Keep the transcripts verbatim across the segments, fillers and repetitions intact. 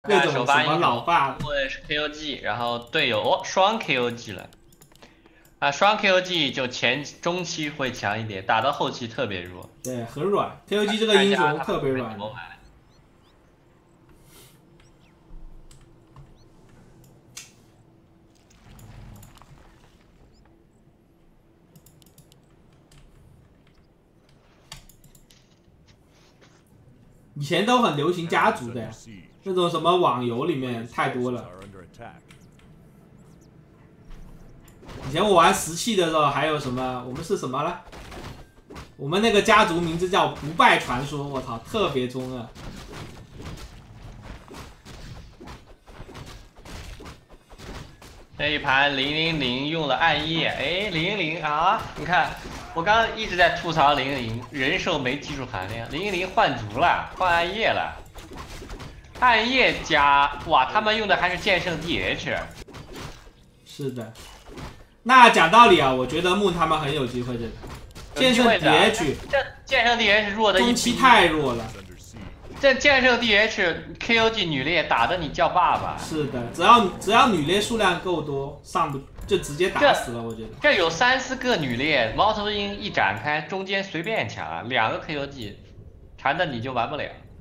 各种什么老爸。 木恩是 K O G， 然后队友哦双 K O G 了。啊，双 K O G 就前中期会强一点，打到后期特别弱。 对，很软。K O G 这个英雄特别软。以前都很流行家族的呀，那种什么网游里面太多了。以前我玩石器的时候，还有什么？我们是什么了？我们那个家族名字叫不败传说，我操，特别中二。 这一盘零零零用了暗夜，哎，零零零啊，你看。我刚刚一直在吐槽零零人兽没技术含量，零零换族了，换暗夜了，暗夜加哇，他们用的还是剑圣 D H。 是的，那讲道理啊，我觉得木他们很有机会的。剑圣 D H， 这剑圣 D H 弱的中期太弱了。 这剑圣 D H K O G 女猎打的你叫爸爸。 是的，只要只要女猎数量够多，上不。就直接打死了，我觉得。 这有三四个女猎，猫头鹰一展开，中间随便抢，两个 K O G， 缠的你就完不了。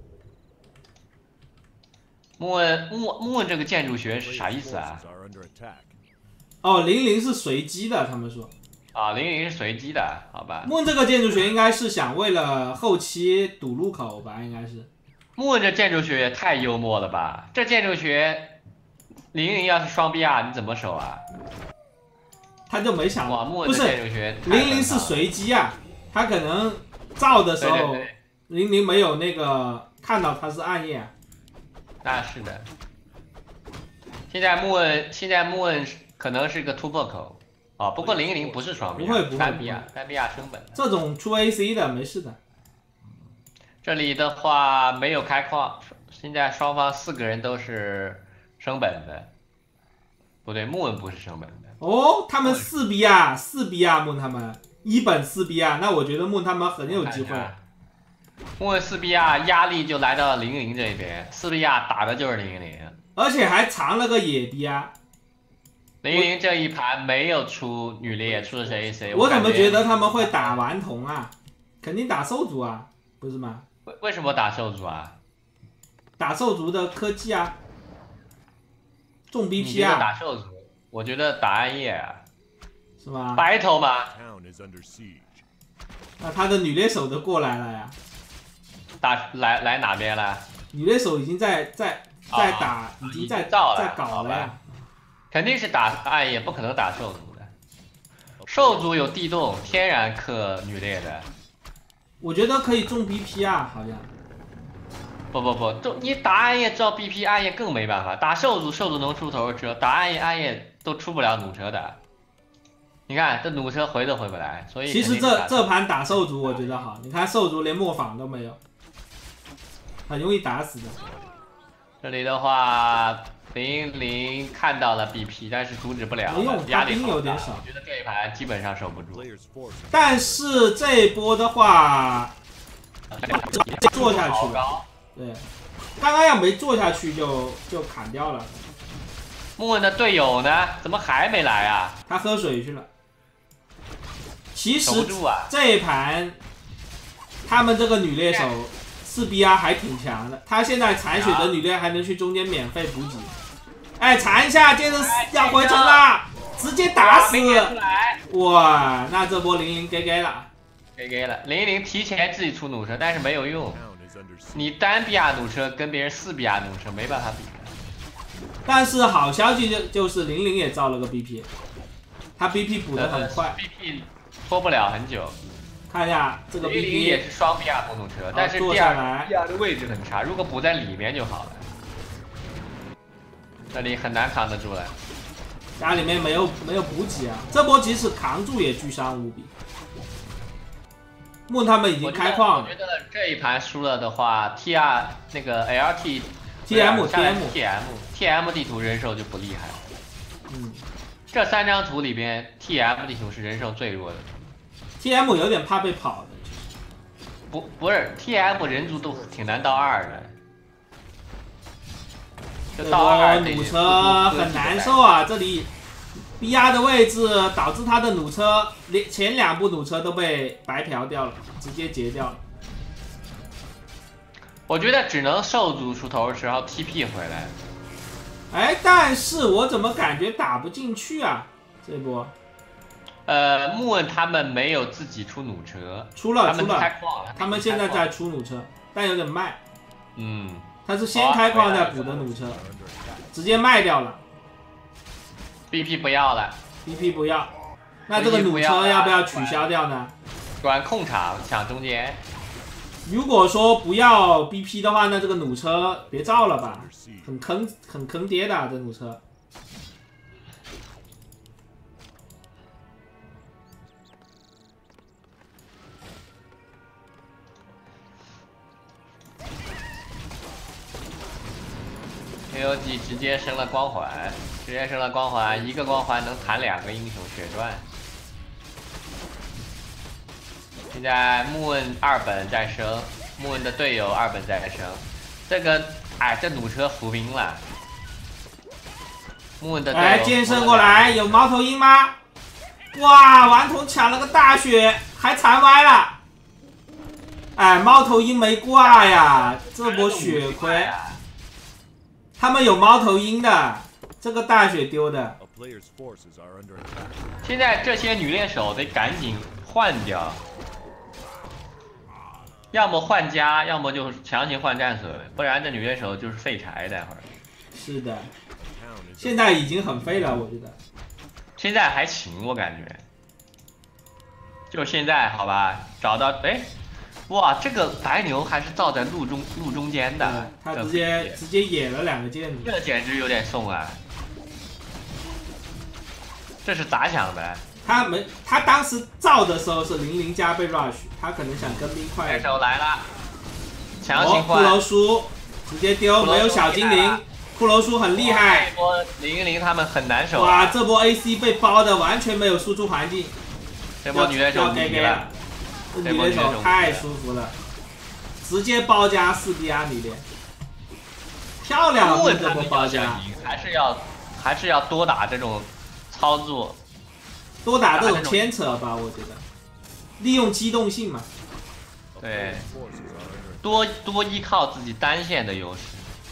木问木木问这个建筑学是啥意思啊？ 哦，零零是随机的，他们说。 啊，零零是随机的，好吧。 木问这个建筑学应该是想为了后期堵路口吧，应该是。 木问这建筑学也太幽默了吧？这建筑学，零零要是双 B R 你怎么守啊？ 他就没想到， 不是零零是随机啊，他可能造的时候零零没有那个看到他是暗夜、啊。 那是的。现在木问现在木问可能是个突破口啊、哦，不过零零不是双 B， 不会不会单 B R 单 B R 升本。 这种出 A C 的没事的。 这里的话没有开矿，现在双方四个人都是升本的，不对，木问不是升本的。 哦，他们四 B 啊，四 B 啊，木他们一本四 B 啊，那我觉得木他们很有机会。 木问四 B 啊，压力就来到零零这边，四 B 啊打的就是零零， 而且还藏了个野 B 啊。 零零这一盘没有出女猎，出的是 A C。 我怎么觉得他们会打顽童啊？肯定打兽族啊，不是吗？ 为为什么打兽族啊？ 打兽族的科技啊，重 B P 啊。 打兽族。我觉得打暗夜啊， 是吧？ 白头吗？ 那他的女猎手都过来了呀。 打来来哪边了？ 女猎手已经在在在打， 哦、 已经在造在搞了呀。 肯定是打暗夜，不可能打兽族的。兽族有地洞，天然克女猎的。 我觉得可以中 B P 啊，好像。 不不不，就你打暗夜照 B P， 暗夜更没办法。打兽族，兽族能出头车；打暗夜，暗夜都出不了弩车的。你看这弩车回都回不来，所以其实这这盘打兽族我觉得好，你看兽族连磨坊都没有，很容易打死的。 这里的话，零零看到了 B P， 但是阻止不了， 没用， 压力有点少。 我觉得这一盘基本上守不住。 但是这一波的话，做下去。对，刚刚要没做下去就就砍掉了。 木问的队友呢？怎么还没来啊？ 他喝水去了。其实啊、 这一盘，他们这个女猎手四 B R 还挺强的。他现在残血的女猎还能去中间免费补给。哎，缠一下，接着要回城了，直接打死！哇，那这波零零给给了， 给给了。零零提前自己出弩车，但是没有用。你单 B R 弩车跟别人四 B R 弩车没办法比。 但是好消息就就是零零也造了个 B P， 他 B P 补的很快 ，B P 拖不了很久。 看一下这个 B P 零零也是双 B R 弩车，但是第二 B R 的位置很差，如果补在里面就好了。这里很难扛得住了， 家里面没有没有补给啊，这波即使扛住也巨伤无比。木他们已经开矿了。 我觉得这一盘输了的话 ，T R 那个 L T T M T M T M T M 地图人兽就不厉害了。 嗯， 这三张图里边 ，T M 地图是人兽最弱的。 T M 有点怕被跑的。 不不是 T M 人族都挺难到二的。 就到二弩车很难受啊！这里 B R 的位置导致他的弩车连前两部弩车都被白嫖掉了，直接截掉了。 我觉得只能兽族出头时候 T P 回来。 哎，但是我怎么感觉打不进去啊？这波。 呃，木问他们没有自己出弩车， 出了出了， 他们开矿了， 他们现在在出弩车，但有点慢。 嗯， 他是先开矿再补的弩车，直接卖掉了。 B P 不要了 ，B P 不要。那这个弩车要不要取消掉呢？ 管控场抢中间。 如果说不要 B P 的话，那这个弩车别造了吧，很坑很坑爹的、啊、这弩车。 A O G 直接升了光环，直接升了光环，一个光环能弹两个英雄血赚。现在木问二本在升，木问的队友二本在升，这个哎，这弩车服兵了。木问的队友哎，剑圣过来，有猫头鹰吗？哇，顽童抢了个大血，还残歪了。哎，猫头鹰没挂呀，这波血亏。他们有猫头鹰的，这个大血丢的。 现在这些女猎手得赶紧换掉，要么换家，要么就是强行换战损，不然这女猎手就是废柴。待会儿。 是的，现在已经很废了，我觉得。 现在还行，我感觉。就现在好吧，找到哎。哇，这个白牛还是造在路中路中间的， 嗯、他直接直接野了两个箭子， 这简直有点送啊！这是咋想的？ 他没，他当时造的时候是零零加被 rush， 他可能想跟兵快一点。 手来了，强行换。 骷髅书直接丢，没有小精灵，骷髅书很厉害。 这波零零他们很难守、啊。 哇，这波 A C 被包的完全没有输出环境。 这波女猎手给给了。这女猎手太舒服了，直接包夹四 B R 女猎，漂亮！这波包夹还是要还是要多打这种操作， 多打这种牵扯吧，我觉得，利用机动性嘛。 对，多多依靠自己单线的优势，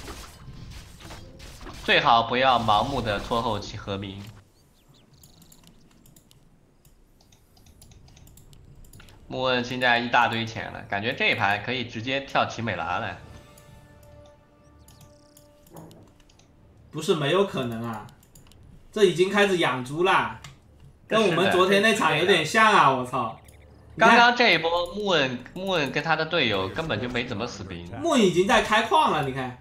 最好不要盲目的拖后期合兵。木问现在一大堆钱了，感觉这一盘可以直接跳奇美拉了。 不是没有可能啊，这已经开始养猪啦，跟我们昨天那场有点像啊！我操！ 刚刚这一波木问木问跟他的队友根本就没怎么死兵。 木问已经在开矿了，你看。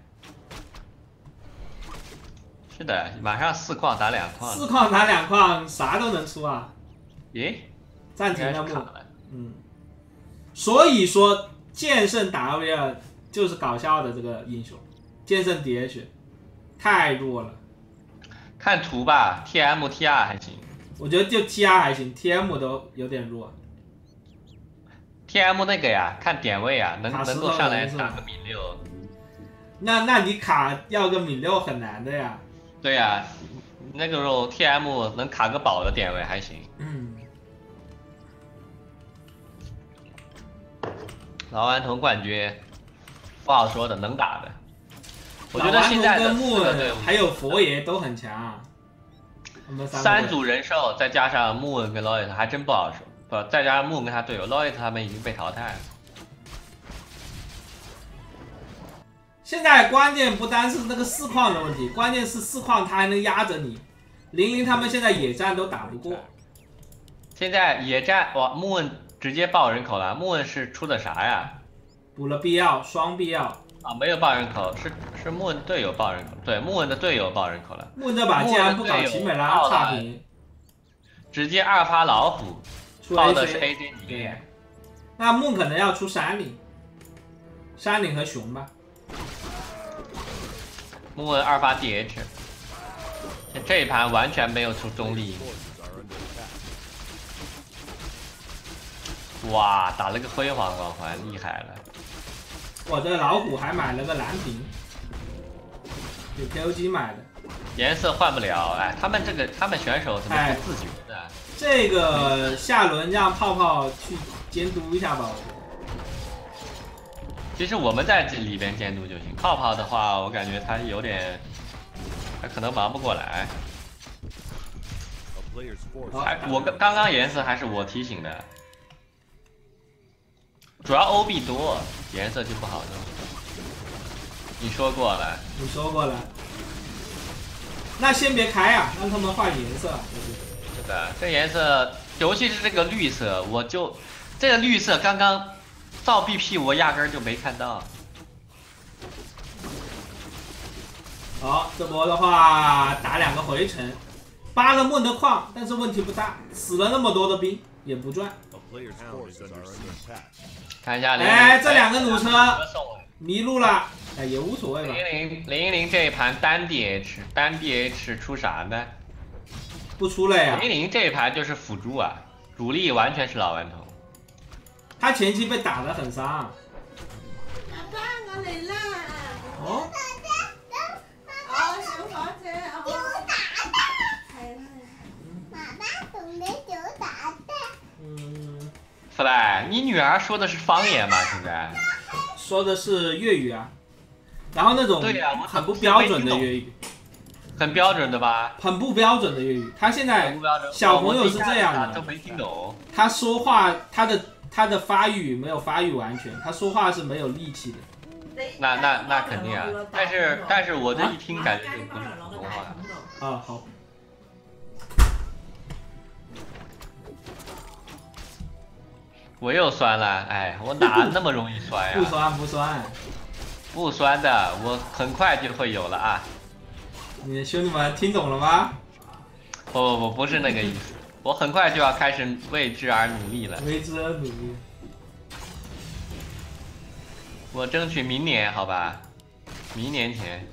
是的，马上四矿打两矿。 四矿打两矿，啥都能出啊！ 咦？ 暂停了木。嗯，所以说剑圣打 V 二就是搞笑的这个英雄，剑圣 D H 太弱了。 看图吧 ，T M T R 还行， 我觉得就 T R 还行 ，T M 都有点弱。 T M 那个呀，看点位啊，能能够上来打个米六。 那那你卡要个米六很难的呀。 对呀、啊，那个时候 T M 能卡个宝的点位还行。 嗯。 老顽童冠军不好说的，能打的。我觉得现在的木问还有佛爷都很强、啊。 三组人兽再加上木问跟 Loit 还真不好说，不再加上木问跟他队友 Loit 他们已经被淘汰了。 现在关键不单是那个四矿的问题，关键是四矿他还能压着你。零零他们现在野战都打不过。 现在野战哇，木问直接爆人口了。木问是出的啥呀？ 补了必要，双必要啊，没有爆人口，是是木问队友爆人口。对，木问的队友爆人口了。 木问这把竟然不搞奇美拉差评， 直接二发老虎，爆的是 A J 女猎。 那木可能要出山岭，山岭和熊吧。 木问二发 D H， 这一盘完全没有出中立。哇，打了个辉煌光环，厉害了！ 我的老虎还买了个蓝屏。 有 K O G 买的。 颜色换不了，哎，他们这个他们选手怎么不自觉的？哎、 这个下轮让泡泡去监督一下吧，我觉得。 其实我们在这里边监督就行。泡泡的话，我感觉他有点，他可能忙不过来。还我刚刚刚颜色还是我提醒的，主要 O B 多，颜色就不好弄。你说过了。 你说过了。那先别开啊，让他们换颜色。 是的，这颜色，尤其是这个绿色，我就这个绿色刚刚造 B P 我压根儿就没看到。 好，这波的话打两个回城，扒了梦的矿，但是问题不大，死了那么多的兵也不赚。 看一下， 哎，这两个弩车迷路了，哎也无所谓吧。 零零零零这一盘单 D H 单 D H 出啥呢？ 不出来呀。 零零这一盘就是辅助啊，主力完全是老顽童。 他前期被打得很伤。 爸爸，我嚟啦！ 哦。 哦，小火車，有打的。係啦。爸爸同你有打的。 嗯。 弗莱，你女儿说的是方言吗？现在？ 说的是粤语啊，然后那种对呀、啊， 很不标准的粤语。 很标准的吧？ 很不标准的粤语。他现在小朋友是这样的， 都没听懂。 他说话，他的他的发育没有发育完全，他说话是没有力气的。 那那那肯定啊，但是但是我这一听感觉就不是普通话。 啊好。 我又酸了，哎，我哪那么容易酸呀？ 不酸不酸， 不酸的，我很快就会有了啊。 你的兄弟们听懂了吗？ 不不不，不是那个意思，我很快就要开始为之而努力了。 为之而努力。 我争取明年，好吧？明年前。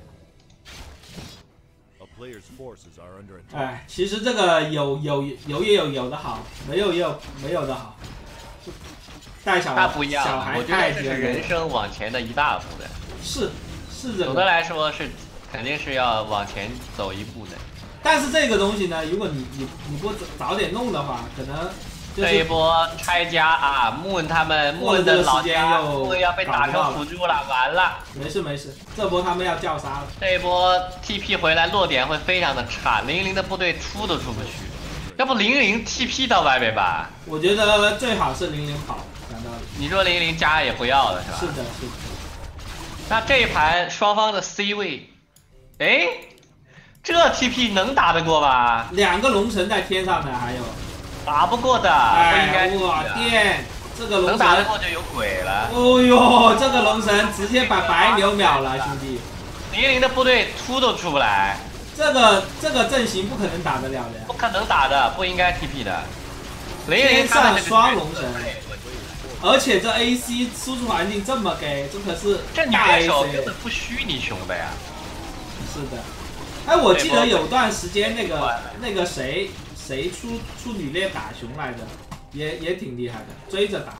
哎，其实这个有有有也有有的好，没有也有没有的好。带小那不一样， 小孩我觉得这是人生往前的一大步的。 是是这个。 总的来说是肯定是要往前走一步的。 但是这个东西呢，如果你你你不早点弄的话，可能、就是、 这一波拆家啊 ，Moon 他们 Moon 的老家 Moon 要被打成辅助了，完了。 没事没事，这波他们要叫杀了。 这一波 T P 回来落点会非常的差，零零的部队出都出不去。要不零零 T P 到外面吧？ 我觉得最好是零零跑，讲道理。 你说零零加也不要了是吧？ 是的，是的。 那这一盘双方的 C 位，哎，这 T P 能打得过吧？ 两个龙神在天上呢，还有打不过的， 哎、 不应该。 我天，这个龙神能打得过就有鬼了。 哦呦，这个龙神直接把白牛秒了，兄弟。 零零的部队出都出不来。 这个这个阵型不可能打得了的， 不可能打的，不应该 T P 的。 天上双龙神，而且这 A C 输出环境这么给，这可是这女猎手根本不虚你熊的呀。 是的，哎，我记得有段时间那个那个谁谁出出女猎打熊来着，也也挺厉害的，追着打。